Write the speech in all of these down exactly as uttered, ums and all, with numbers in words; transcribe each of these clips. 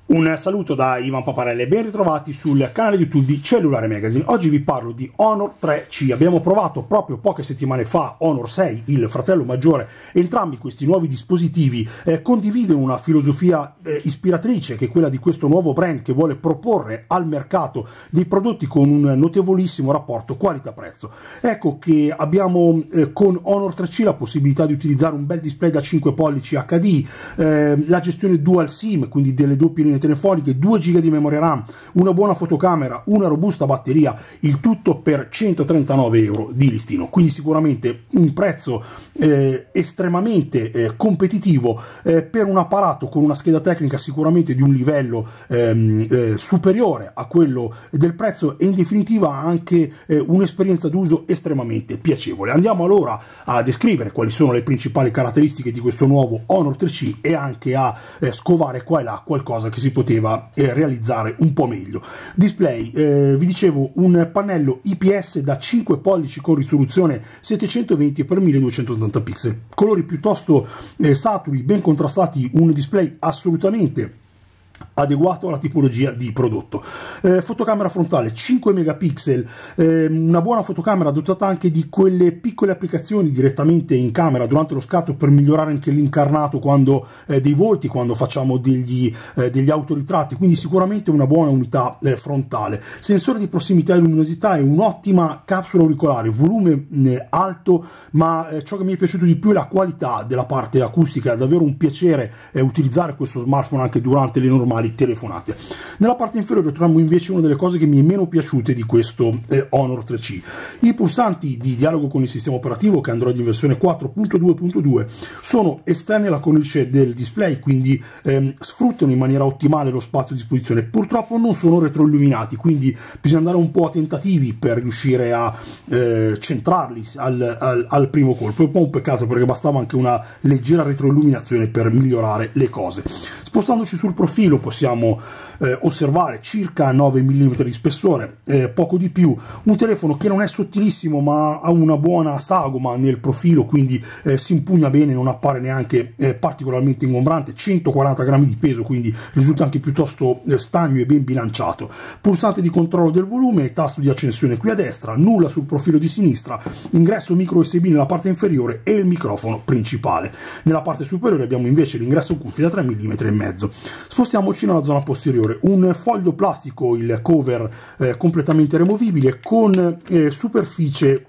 Un saluto da Ivan Paparella e ben ritrovati sul canale YouTube di Cellulare Magazine. Oggi vi parlo di Honor tre C. Abbiamo provato proprio poche settimane fa Honor sei, il fratello maggiore. Entrambi questi nuovi dispositivi eh, condividono una filosofia eh, ispiratrice, che è quella di questo nuovo brand che vuole proporre al mercato dei prodotti con un notevolissimo rapporto qualità-prezzo. Ecco che abbiamo eh, con Honor tre C la possibilità di utilizzare un bel display da cinque pollici H D, eh, la gestione dual SIM, quindi delle doppie linee telefoniche, due giga di memoria RAM, una buona fotocamera, una robusta batteria, il tutto per centotrentanove euro di listino. Quindi sicuramente un prezzo eh, estremamente eh, competitivo eh, per un apparato con una scheda tecnica sicuramente di un livello ehm, eh, superiore a quello del prezzo, e in definitiva anche eh, un'esperienza d'uso estremamente piacevole. Andiamo allora a descrivere quali sono le principali caratteristiche di questo nuovo Honor tre C e anche a eh, scovare qua e là qualcosa che si poteva eh, realizzare un po' meglio. Display, eh, vi dicevo, un pannello I P S da cinque pollici con risoluzione settecentoventi per milleduecentottanta pixel, colori piuttosto eh, saturi, ben contrastati, un display assolutamente adeguato alla tipologia di prodotto. Eh, fotocamera frontale cinque megapixel, eh, una buona fotocamera dotata anche di quelle piccole applicazioni direttamente in camera durante lo scatto per migliorare anche l'incarnato quando eh, dei volti, quando facciamo degli, eh, degli autoritratti, quindi sicuramente una buona unità eh, frontale. Sensore di prossimità e luminosità e un'ottima capsula auricolare, volume eh, alto, ma eh, ciò che mi è piaciuto di più è la qualità della parte acustica. È davvero un piacere eh, utilizzare questo smartphone anche durante le normali telefonate. Nella parte inferiore troviamo invece una delle cose che mi è meno piaciute di questo eh, Honor tre C. I pulsanti di dialogo con il sistema operativo, che è Android in versione quattro punto due punto due, sono esterni alla cornice del display, quindi ehm, sfruttano in maniera ottimale lo spazio a disposizione. Purtroppo non sono retroilluminati, quindi bisogna andare un po' a tentativi per riuscire a eh, centrarli al, al, al primo colpo. È un po' un peccato, perché bastava anche una leggera retroilluminazione per migliorare le cose. Spostandoci sul profilo possiamo eh, osservare circa nove millimetri di spessore, eh, poco di più, un telefono che non è sottilissimo ma ha una buona sagoma nel profilo, quindi eh, si impugna bene, non appare neanche eh, particolarmente ingombrante, centoquaranta grammi di peso, quindi risulta anche piuttosto eh, stagno e ben bilanciato. Pulsante di controllo del volume, tasto di accensione qui a destra, nulla sul profilo di sinistra, ingresso micro U S B nella parte inferiore e il microfono principale. Nella parte superiore abbiamo invece l'ingresso cuffie da tre millimetri e mezzo. Spostiamoci nella zona posteriore, un foglio plastico, il cover eh, completamente removibile, con eh, superficie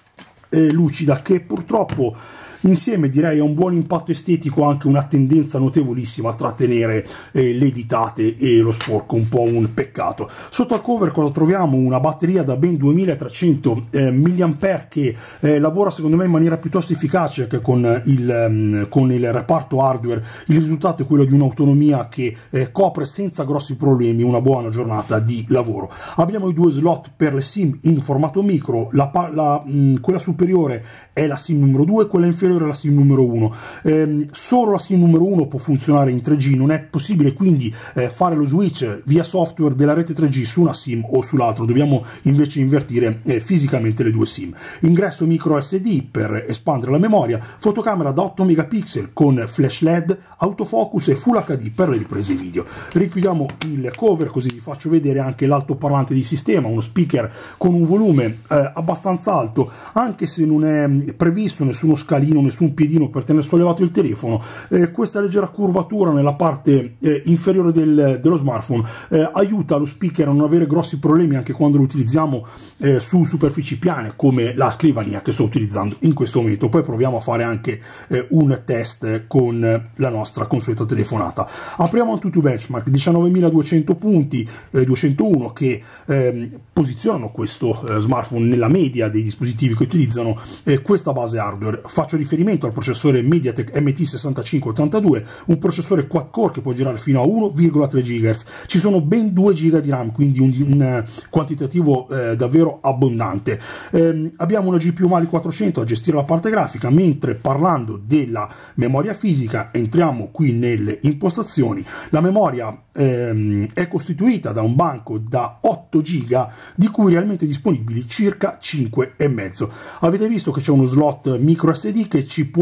eh, lucida, che purtroppo insieme direi a un buon impatto estetico ha anche una tendenza notevolissima a trattenere eh, le ditate e lo sporco, un po' un peccato. Sotto al cover cosa troviamo? Una batteria da ben duemilatrecento eh, milliampere che eh, lavora secondo me in maniera piuttosto efficace anche con il, um, con il reparto hardware. Il risultato è quello di un'autonomia che eh, copre senza grossi problemi una buona giornata di lavoro. Abbiamo i due slot per le SIM in formato micro, la, la, mh, quella superiore è la SIM numero due, quella inferiore la SIM numero uno. Eh, solo la SIM numero uno può funzionare in tre G, non è possibile quindi eh, fare lo switch via software della rete tre G su una SIM o sull'altra, dobbiamo invece invertire eh, fisicamente le due SIM. Ingresso micro S D per espandere la memoria, fotocamera da otto megapixel con flash L E D, autofocus e Full H D per le riprese video. Richiudiamo il cover così vi faccio vedere anche l'altoparlante di sistema, uno speaker con un volume eh, abbastanza alto, anche se non è previsto nessuno scalino, nessun piedino per tenere sollevato il telefono. Eh, questa leggera curvatura nella parte eh, inferiore del, dello smartphone eh, aiuta lo speaker a non avere grossi problemi anche quando lo utilizziamo eh, su superfici piane come la scrivania che sto utilizzando in questo momento. Poi proviamo a fare anche eh, un test con la nostra consueta telefonata. Apriamo Antutu Benchmark, diciannovemiladuecento punti, eh, duecentouno, che eh, posizionano questo eh, smartphone nella media dei dispositivi che utilizzano eh, questa base hardware. Faccio riferimento al processore MediaTek M T sessantacinque ottantadue, un processore quad core che può girare fino a uno virgola tre gigahertz. Ci sono ben due giga di RAM, quindi un, un quantitativo eh, davvero abbondante. Eh, abbiamo una G P U Mali quattrocento a gestire la parte grafica, mentre parlando della memoria fisica entriamo qui nelle impostazioni. La memoria ehm, è costituita da un banco da otto giga, di cui realmente disponibili circa cinque e mezzo. Avete visto che c'è uno slot micro S D che ci può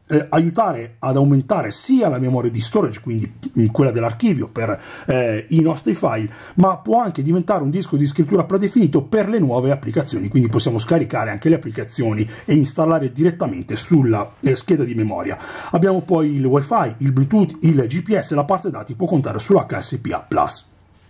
eh, aiutare ad aumentare sia la memoria di storage, quindi quella dell'archivio per eh, i nostri file, ma può anche diventare un disco di scrittura predefinito per le nuove applicazioni, quindi possiamo scaricare anche le applicazioni e installare direttamente sulla eh, scheda di memoria. Abbiamo poi il wifi, il bluetooth, il G P S, la parte dati può contare sull'H S P A plus.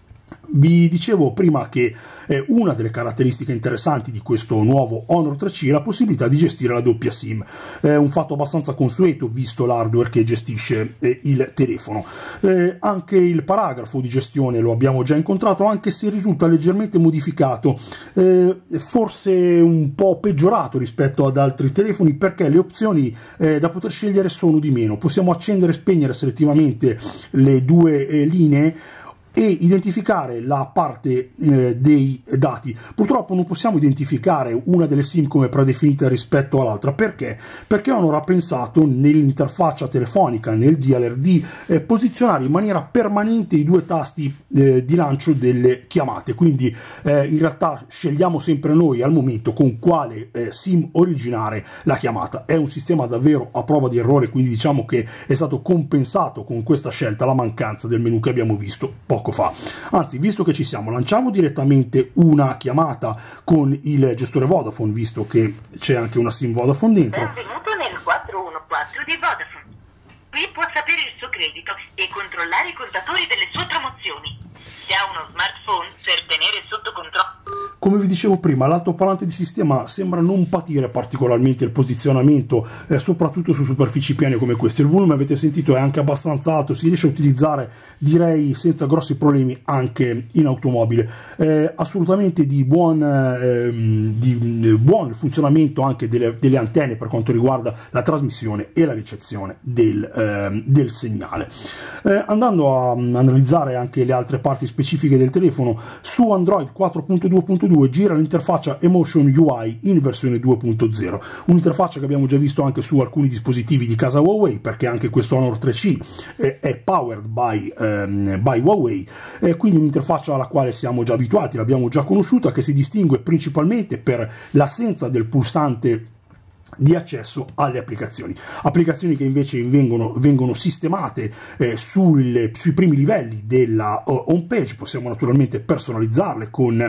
Vi dicevo prima che eh, una delle caratteristiche interessanti di questo nuovo Honor tre C è la possibilità di gestire la doppia SIM, è un fatto abbastanza consueto visto l'hardware che gestisce eh, il telefono. Eh, anche il paragrafo di gestione lo abbiamo già incontrato, anche se risulta leggermente modificato, eh, forse un po' peggiorato rispetto ad altri telefoni, perché le opzioni eh, da poter scegliere sono di meno. Possiamo accendere e spegnere selettivamente le due eh, linee e identificare la parte eh, dei dati. Purtroppo non possiamo identificare una delle SIM come predefinita rispetto all'altra. Perché? Perché Honor ha pensato nell'interfaccia telefonica, nel D L R D, eh, posizionare in maniera permanente i due tasti eh, di lancio delle chiamate, quindi eh, in realtà scegliamo sempre noi al momento con quale eh, SIM originare la chiamata. È un sistema davvero a prova di errore, quindi diciamo che è stato compensato con questa scelta la mancanza del menu che abbiamo visto poco fa. Anzi, visto che ci siamo, lanciamo direttamente una chiamata con il gestore Vodafone, visto che c'è anche una SIM Vodafone dentro. Benvenuto nel quattro uno quattro di Vodafone. Qui può sapere il suo credito e controllare i contatori delle sue promozioni. Se ha uno smartphone, per tenere sotto controllo. Come vi dicevo prima, l'altoparlante di sistema sembra non patire particolarmente il posizionamento, eh, soprattutto su superfici piane come queste. Il volume, avete sentito, è anche abbastanza alto, si riesce a utilizzare, direi, senza grossi problemi anche in automobile. Eh, assolutamente di buon, eh, di, eh, buon funzionamento anche delle, delle antenne per quanto riguarda la trasmissione e la ricezione del, eh, del segnale. Eh, andando a um, analizzare anche le altre parti specifiche del telefono, su Android quattro punto due punto due gira l'interfaccia Emotion U I in versione due punto zero, un'interfaccia che abbiamo già visto anche su alcuni dispositivi di casa Huawei, perché anche questo Honor tre C è, è powered by, um, by Huawei, eh, quindi un'interfaccia alla quale siamo già abituati, l'abbiamo già conosciuta, che si distingue principalmente per l'assenza del pulsante di accesso alle applicazioni, applicazioni che invece vengono, vengono sistemate eh, sul, sui primi livelli della uh, home page. Possiamo naturalmente personalizzarle con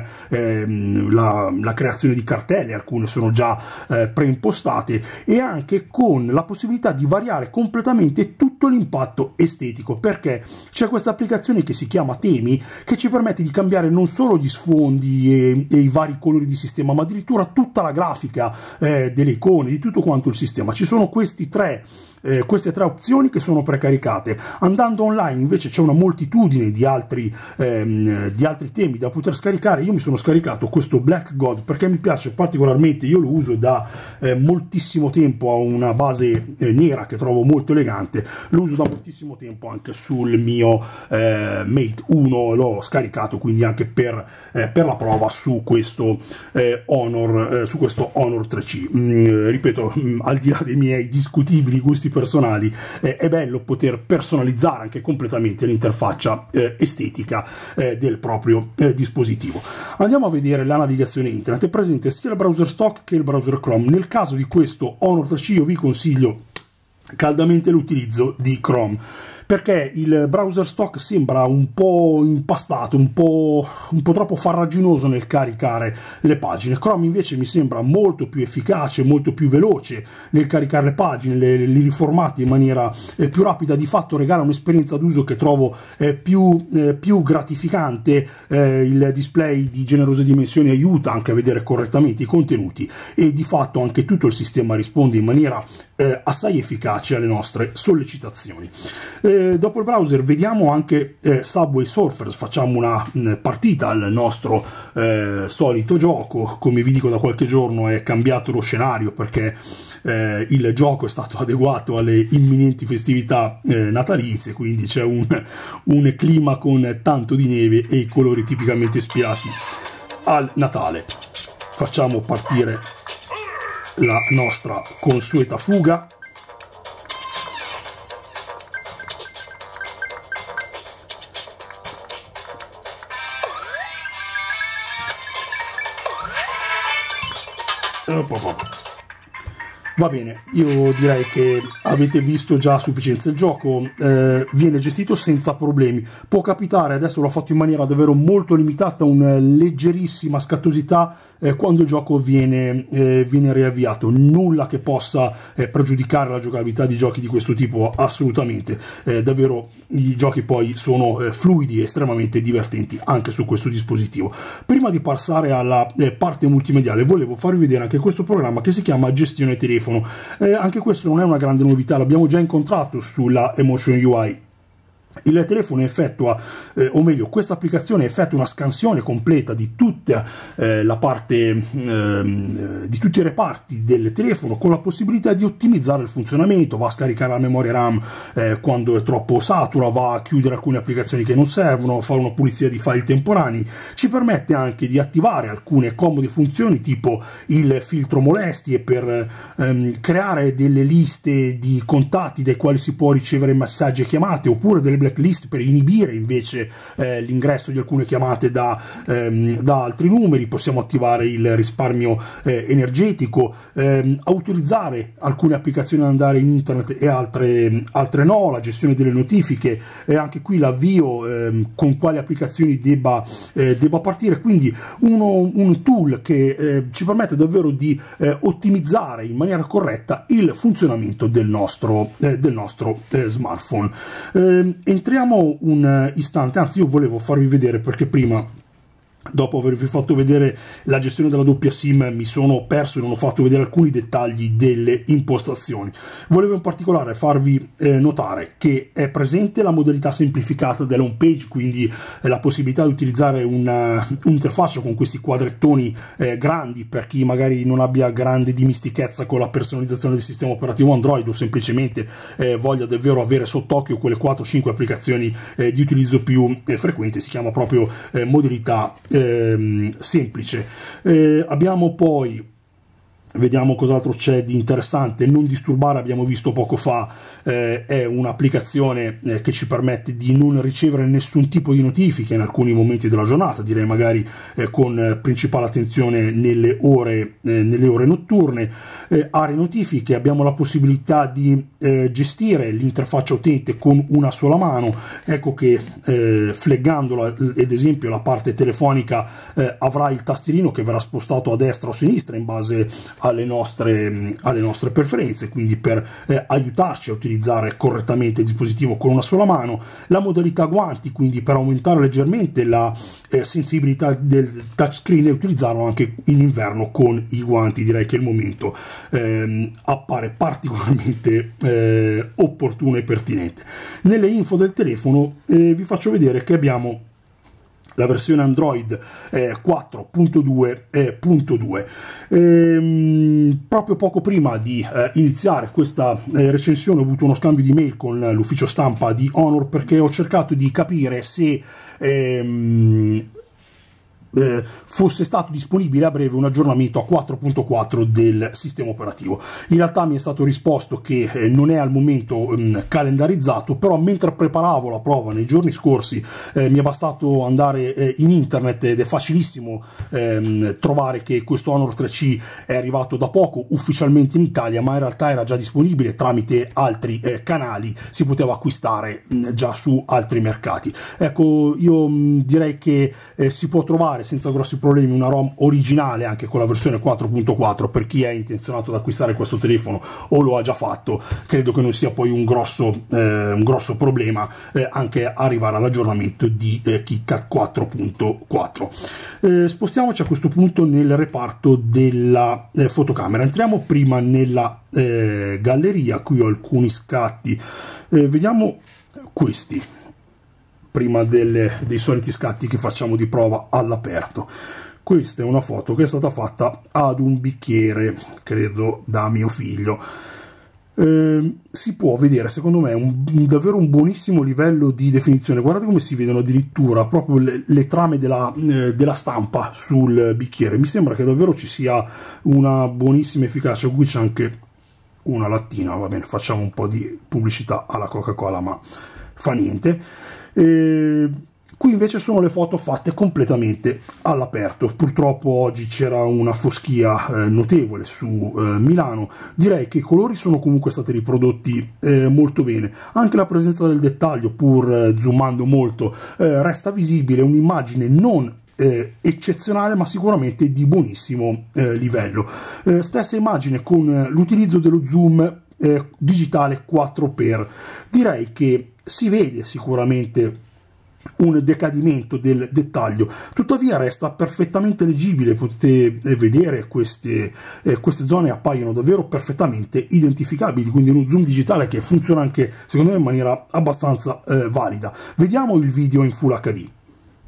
ehm, la, la creazione di cartelle, alcune sono già eh, preimpostate, e anche con la possibilità di variare completamente tutto l'impatto estetico, perché c'è questa applicazione che si chiama Temi, che ci permette di cambiare non solo gli sfondi e, e i vari colori di sistema, ma addirittura tutta la grafica eh, delle icone, di tutto quanto il sistema. Ci sono questi tre Eh, queste tre opzioni che sono precaricate. Andando online invece c'è una moltitudine di altri, ehm, di altri temi da poter scaricare. Io mi sono scaricato questo Black God perché mi piace particolarmente, io lo uso da eh, moltissimo tempo, a una base eh, nera che trovo molto elegante, lo uso da moltissimo tempo anche sul mio eh, Mate uno, l'ho scaricato quindi anche per, eh, per la prova su questo eh, Honor, eh, su questo Honor tre C. Mm, ripeto, mm, al di là dei miei discutibili gusti personali, eh, è bello poter personalizzare anche completamente l'interfaccia eh, estetica eh, del proprio eh, dispositivo. Andiamo a vedere la navigazione internet. È presente sia il browser stock che il browser Chrome. Nel caso di questo Honor tre C io vi consiglio caldamente l'utilizzo di Chrome, perché il browser stock sembra un po' impastato, un po', un po' troppo farraginoso nel caricare le pagine. Chrome invece mi sembra molto più efficace, molto più veloce nel caricare le pagine, le, li riformati in maniera eh, più rapida. Di fatto regala un'esperienza d'uso che trovo eh, più, eh, più gratificante. Eh, il display di generose dimensioni aiuta anche a vedere correttamente i contenuti, e di fatto anche tutto il sistema risponde in maniera eh, assai efficace alle nostre sollecitazioni. Eh, dopo il browser vediamo anche eh, Subway Surfers. Facciamo una mh, partita al nostro eh, solito gioco. Come vi dico da qualche giorno è cambiato lo scenario, perché eh, il gioco è stato adeguato alle imminenti festività eh, natalizie, quindi c'è un, un clima con tanto di neve e i colori tipicamente ispirati al Natale. Facciamo partire la nostra consueta fuga. Va bene, io direi che avete visto già a sufficienza il gioco, eh, viene gestito senza problemi. Può capitare, adesso l'ho fatto in maniera davvero molto limitata, una leggerissima scattosità eh, quando il gioco viene, eh, viene riavviato. Nulla che possa eh, pregiudicare la giocabilità di giochi di questo tipo, assolutamente. Eh, davvero i giochi poi sono eh, fluidi e estremamente divertenti anche su questo dispositivo. Prima di passare alla eh, parte multimediale, volevo farvi vedere anche questo programma che si chiama Gestione Telefono. Eh, anche questo non è una grande novità, l'abbiamo già incontrato sulla Emotion U I. Il telefono effettua, eh, o meglio, questa applicazione effettua una scansione completa di tutta eh, la parte, eh, di tutti i reparti del telefono, con la possibilità di ottimizzare il funzionamento. Va a scaricare la memoria RAM eh, quando è troppo satura, va a chiudere alcune applicazioni che non servono, fa una pulizia di file temporanei. Ci permette anche di attivare alcune comode funzioni tipo il filtro molestie per ehm, creare delle liste di contatti dai quali si può ricevere messaggi e chiamate, oppure delle blacklist per inibire invece eh, l'ingresso di alcune chiamate da, ehm, da altri numeri. Possiamo attivare il risparmio eh, energetico, ehm, autorizzare alcune applicazioni ad andare in internet e altre, altre no, la gestione delle notifiche, e anche qui l'avvio ehm, con quali applicazioni debba, eh, debba partire. Quindi uno, un tool che eh, ci permette davvero di eh, ottimizzare in maniera corretta il funzionamento del nostro, eh, del nostro eh, smartphone. Eh, entriamo un istante, anzi io volevo farvi vedere, perché prima, dopo avervi fatto vedere la gestione della doppia SIM, mi sono perso e non ho fatto vedere alcuni dettagli delle impostazioni. Volevo in particolare farvi eh, notare che è presente la modalità semplificata dell'home page, quindi eh, la possibilità di utilizzare un'interfaccia con questi quadrettoni eh, grandi per chi magari non abbia grande dimistichezza con la personalizzazione del sistema operativo Android, o semplicemente eh, voglia davvero avere sott'occhio quelle quattro cinque applicazioni eh, di utilizzo più eh, frequente. Si chiama proprio eh, modalità Ehm, semplice. Eh, abbiamo poi, vediamo cos'altro c'è di interessante. Non disturbare, abbiamo visto poco fa, eh, è un'applicazione eh, che ci permette di non ricevere nessun tipo di notifiche in alcuni momenti della giornata, direi magari eh, con eh, principale attenzione nelle ore, eh, nelle ore notturne. Eh, aree notifiche, abbiamo la possibilità di eh, gestire l'interfaccia utente con una sola mano. Ecco che eh, fleggandola, ad esempio la parte telefonica, eh, avrà il tastierino che verrà spostato a destra o a sinistra in base alle nostre, alle nostre preferenze, quindi per eh, aiutarci a utilizzare correttamente il dispositivo con una sola mano. La modalità guanti, quindi per aumentare leggermente la eh, sensibilità del touchscreen e utilizzarlo anche in inverno con i guanti. Direi che il momento ehm, appare particolarmente eh, opportuno e pertinente. Nelle info del telefono eh, vi faccio vedere che abbiamo la versione Android eh, quattro punto due punto due. Ehm, proprio poco prima di eh, iniziare questa eh, recensione ho avuto uno scambio di mail con l'ufficio stampa di Honor, perché ho cercato di capire se ehm, Eh, fosse stato disponibile a breve un aggiornamento a quattro punto quattro del sistema operativo. In realtà mi è stato risposto che eh, non è al momento ehm, calendarizzato, però mentre preparavo la prova nei giorni scorsi eh, mi è bastato andare eh, in internet, ed è facilissimo ehm, trovare che questo Honor tre C è arrivato da poco ufficialmente in Italia, ma in realtà era già disponibile tramite altri eh, canali, si poteva acquistare mh, già su altri mercati. Ecco, io mh, direi che eh, si può trovare senza grossi problemi una ROM originale anche con la versione quattro punto quattro per chi è intenzionato ad acquistare questo telefono o lo ha già fatto. Credo che non sia poi un grosso, eh, un grosso problema eh, anche arrivare all'aggiornamento di eh, KitKat quattro punto quattro. Eh, spostiamoci a questo punto nel reparto della eh, fotocamera. Entriamo prima nella eh, galleria. Qui ho alcuni scatti, eh, vediamo questi prima delle, dei soliti scatti che facciamo di prova all'aperto. Questa è una foto che è stata fatta ad un bicchiere, credo da mio figlio. Eh, si può vedere, secondo me, un, un, davvero un buonissimo livello di definizione. Guardate come si vedono addirittura proprio le, le trame della, eh, della stampa sul bicchiere. Mi sembra che davvero ci sia una buonissima efficacia. Qui c'è anche una lattina, va bene, facciamo un po' di pubblicità alla Coca-Cola, ma fa niente. Eh, Qui invece sono le foto fatte completamente all'aperto. Purtroppo oggi c'era una foschia eh, notevole su eh, Milano. Direi che i colori sono comunque stati riprodotti eh, molto bene. Anche la presenza del dettaglio, pur eh, zoomando molto, eh, resta visibile. Un'immagine non eh, eccezionale, ma sicuramente di buonissimo eh, livello. Eh, stessa immagine con eh, l'utilizzo dello zoom eh, digitale quattro x. Direi che si vede sicuramente un decadimento del dettaglio, tuttavia resta perfettamente leggibile. Potete vedere queste, eh, queste zone appaiono davvero perfettamente identificabili, quindi uno zoom digitale che funziona anche secondo me in maniera abbastanza eh, valida. Vediamo il video in Full H D.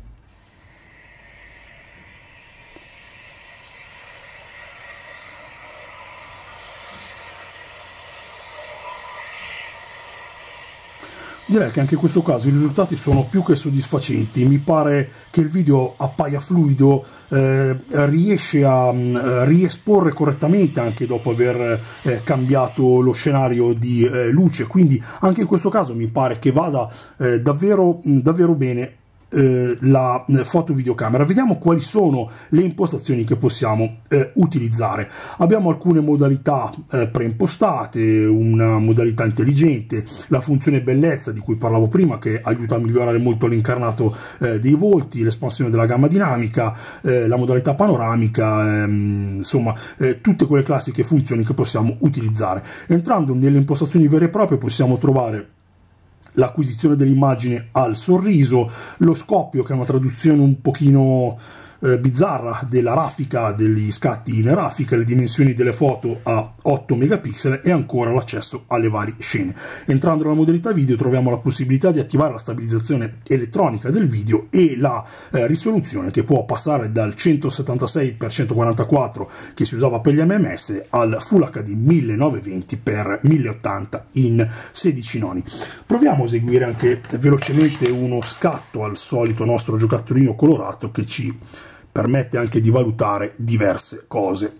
Direi che anche in questo caso i risultati sono più che soddisfacenti. Mi pare che il video appaia fluido, eh, riesce a eh, riesporre correttamente anche dopo aver eh, cambiato lo scenario di eh, luce, quindi anche in questo caso mi pare che vada eh, davvero, davvero bene eh, la foto videocamera. Vediamo quali sono le impostazioni che possiamo eh, utilizzare. Abbiamo alcune modalità eh, preimpostate, una modalità intelligente, la funzione bellezza di cui parlavo prima che aiuta a migliorare molto l'incarnato eh, dei volti, l'espansione della gamma dinamica, eh, la modalità panoramica, ehm, insomma eh, tutte quelle classiche funzioni che possiamo utilizzare. Entrando nelle impostazioni vere e proprie possiamo trovare l'acquisizione dell'immagine al sorriso, lo scoppio, che è una traduzione un pochino eh, bizzarra della raffica, degli scatti in raffica, le dimensioni delle foto a otto megapixel e ancora l'accesso alle varie scene. Entrando nella modalità video troviamo la possibilità di attivare la stabilizzazione elettronica del video e la eh, risoluzione, che può passare dal centosettantasei per centoquarantaquattro che si usava per gli M M S al Full H D millenovecentoventi per mille ottanta in sedici noni. Proviamo a eseguire anche velocemente uno scatto al solito nostro giocattolino colorato che ci permette anche di valutare diverse cose.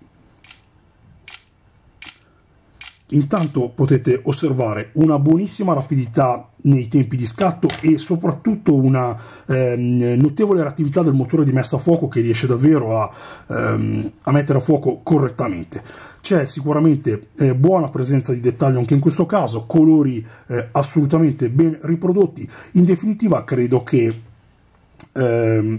Intanto potete osservare una buonissima rapidità nei tempi di scatto e soprattutto una ehm, notevole reattività del motore di messa a fuoco, che riesce davvero a, ehm, a mettere a fuoco correttamente. C'è sicuramente eh, buona presenza di dettaglio anche in questo caso, colori eh, assolutamente ben riprodotti. In definitiva credo che ehm,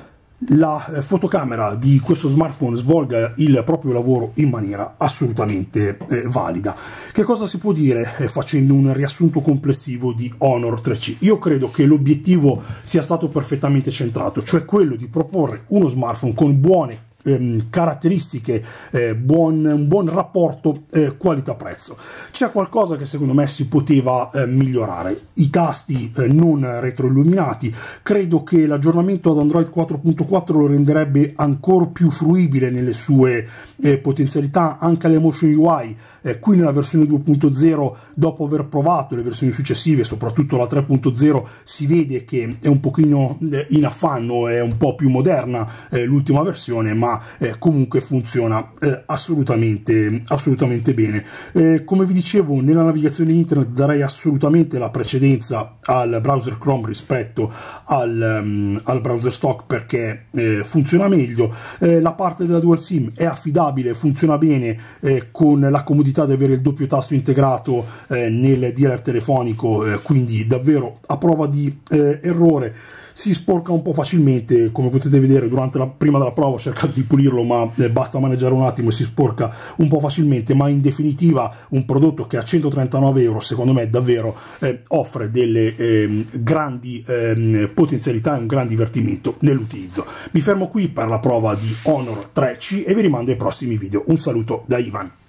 la fotocamera di questo smartphone svolga il proprio lavoro in maniera assolutamente eh, valida. Che cosa si può dire eh, facendo un riassunto complessivo di Honor tre C? Io credo che l'obiettivo sia stato perfettamente centrato, cioè quello di proporre uno smartphone con buone Ehm, caratteristiche, eh, buon, un buon rapporto eh, qualità-prezzo. C'è qualcosa che secondo me si poteva eh, migliorare: i tasti eh, non retroilluminati. Credo che l'aggiornamento ad Android quattro punto quattro lo renderebbe ancora più fruibile nelle sue eh, potenzialità. Anche l'Emotion U I eh, qui nella versione due punto zero, dopo aver provato le versioni successive, soprattutto la tre punto zero, si vede che è un pochino eh, in affanno, è un po' più moderna eh, l'ultima versione, ma Eh, comunque funziona eh, assolutamente, assolutamente bene. Eh, come vi dicevo, nella navigazione internet darei assolutamente la precedenza al browser Chrome rispetto al, um, al browser stock, perché eh, funziona meglio. Eh, la parte della dual sim è affidabile, funziona bene eh, con la comodità di avere il doppio tasto integrato eh, nel D L R telefonico, eh, quindi davvero a prova di eh, errore. Si sporca un po' facilmente, come potete vedere durante la prima della prova ho cercato di pulirlo, ma eh, basta maneggiare un attimo e si sporca un po' facilmente. Ma in definitiva un prodotto che a centotrentanove euro secondo me davvero eh, offre delle eh, grandi eh, potenzialità e un gran divertimento nell'utilizzo. Mi fermo qui per la prova di Honor tre C e vi rimando ai prossimi video. Un saluto da Ivan.